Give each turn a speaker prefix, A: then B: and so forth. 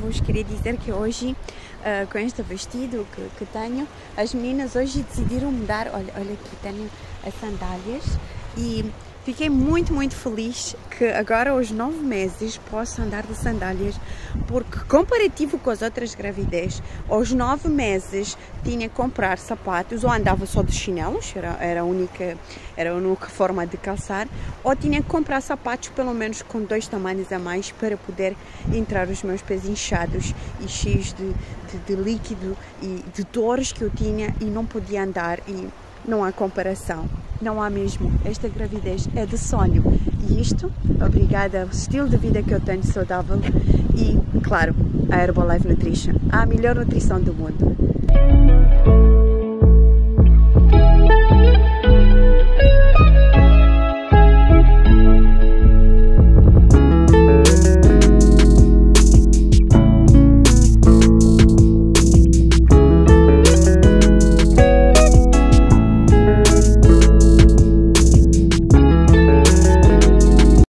A: vos queria dizer que hoje, com este vestido que tenho, as meninas hoje decidiram mudar. Olha aqui, tenho as sandálias e fiquei muito feliz que agora aos 9 meses posso andar de sandálias, porque comparativo com as outras gravidez, aos 9 meses tinha que comprar sapatos, ou andava só de chinelos, era a única forma de calçar, ou tinha que comprar sapatos pelo menos com 2 tamanhos a mais para poder entrar os meus pés inchados e cheios de líquido e de dores que eu tinha e não podia andar. E não há comparação, não há mesmo. Esta gravidez é de sonho e isto, obrigada ao estilo de vida que eu tenho saudável e, claro, a Herbalife Nutrition, a melhor nutrição do mundo.